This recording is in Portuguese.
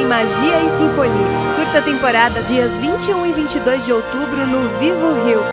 Magia e Sinfonia. Curta temporada, dias 21 e 22 de outubro no Vivo Rio.